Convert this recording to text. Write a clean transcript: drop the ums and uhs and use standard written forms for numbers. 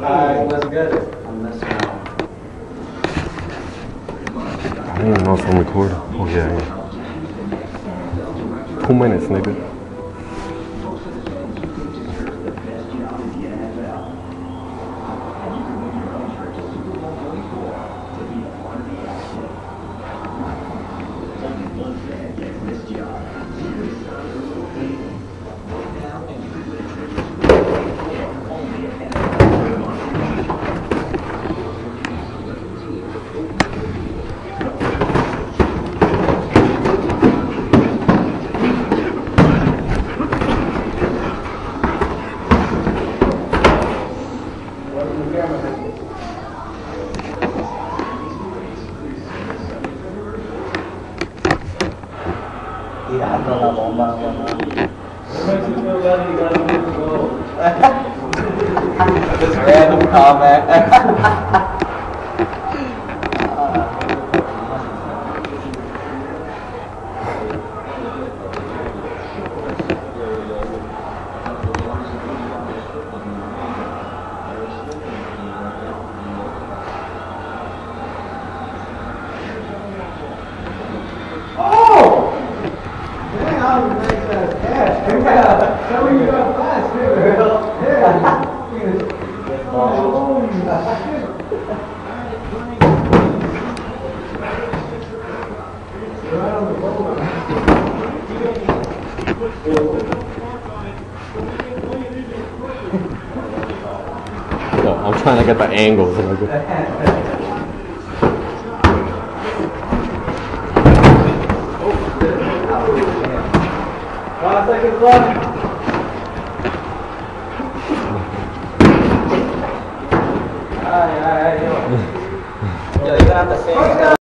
Let's get it. I'm missing out. I don't even know if I'm recording. Oh yeah. 2 minutes, nigga. Tirando la bomba, What makes you feel better? You gotta move the goal. This random comment. Yo, I'm trying to get the angles. 5 seconds left. Alright, yo. Yo, you're gonna have to say